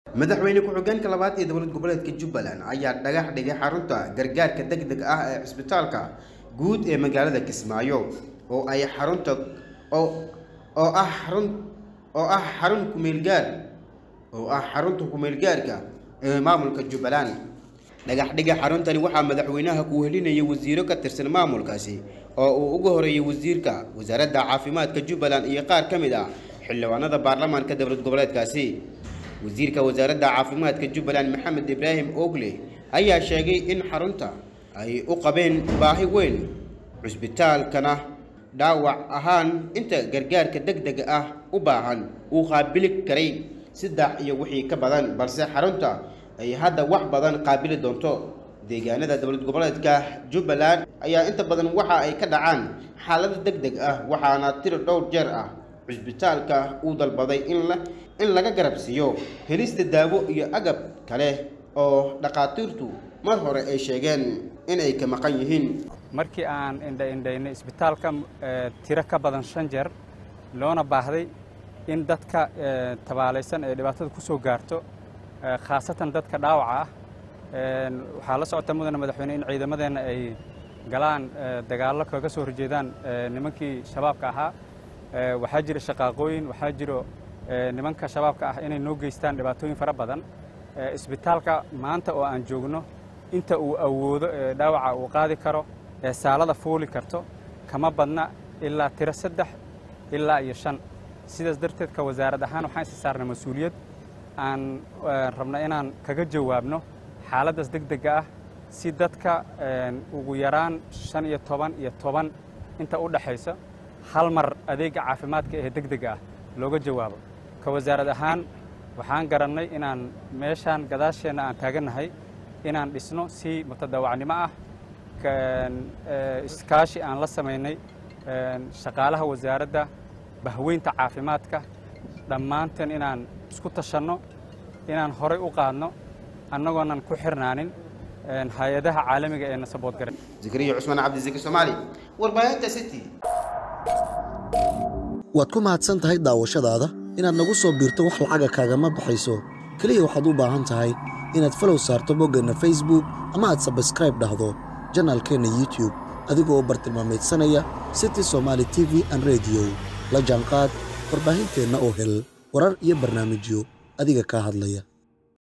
madaxweyne ku-xigeenka labaad ee dowlad goboleedka Jubbaland ayaa dhagax dhigay xarunta gargaarka degdeg ah ee isbitaalka guud ee magaalada Kismaayo oo ay xarunta xarun kumeel gaarka ee maamulka Jubbaland. dhagax dhiga xaruntani waxaa madaxweynaha ku welinayay wasiiro ka tirsan maamulkaasi oo uu ugu horeeyay wasiirka wasaaradda caafimaadka Jubbaland iyo qaar ka mid ah xildhibaanada baarlamaanka dowlad goboleedkaasi. wasiirka wasaaradda caafimaadka Jubbaland Maxamed Ibrahim Ogle ayaa sheegay in xarunta ay u qabeen baahi weyn isbitaalkana dhaawac ahaan inta gargaarka degdega ah u baahan uu qaabili karay saddex iyo wixii ka badan, balse xarunta ay hadda wax badan qaabili doonto. deegaanada dowlad goboleedka Jubbaland ayaa inta badan waxa ay ka dhacaan xaalad degdeg ah, waxaana tiro dhowr jeer ah isbitaalka uu dalbaday in laga garabsiiyo helista daawo iyo agab kale oo dhaqaatiirtu mar hore ay sheegeen in ay ka maqan yihiin. markii aan indhaynay isbitaalka tiro ka badan 5 jeer loona baahday in dadka tabaalaysan ee dhibaatada ku soo gaarto khaasatan dadka dhaawaca ah waxaa la socota mudane madaxweyne in ciidamadeena ay galaan dagaallo kaga soo horjeedaan nimankii shabaabka ahaa. waxaa jira shaqaaqooyin, waxaa jiro nimanka shabaabka ah inay noo geystaan dhibaatooyin fara badan. isbitaalka maanta oo aan joogno inta uu awoodo dhaawaca uu qaadi karo saalada fuuli karto kama badna ilaa tiro 3 ilaa 5. sidaas darteed ka wasaarad ahaan waxaan is saarnay mas'uuliyad aan rabna inaan kaga jawaabno xaaladaas degdega ah si dadka ugu yaraan 15 iyo 10 inta u dhaxaysa hal mar adeega caafimaadka ee degdega ah looga jawaabo. ka wasaarad ahaan waxaan garannay inaan meeshaan gadaasheena aan taaganahay inaan dhisno si mutadawacnimo ah iskaashi aan la sameynay shaqaalaha wasaaradda bahweynta caafimaadka dhammaanteen inaan isku tashanno inaan horay u qaadno annagoonan ku xirnaanin hay'adaha caalamiga ee nasabood garan. Zakariya Cusmaan Cabdi Zaki Soomaali, warbaahinta City. waad ku mahadsan tahay daawashadaada. inaad nagu soo biirto wax lacaga kaagama baxayso, kaliya waxaad u baahan tahay inaad follow saarto boggeenna Facebook ama aad subscribe dhahdo janaalkeenna YouTube adigoo bartilmaameedsanaya City Somali TV and Radio. la jaanqaad warbaahinteenna oo hel warar iyo barnaamijyo adiga ka hadlaya.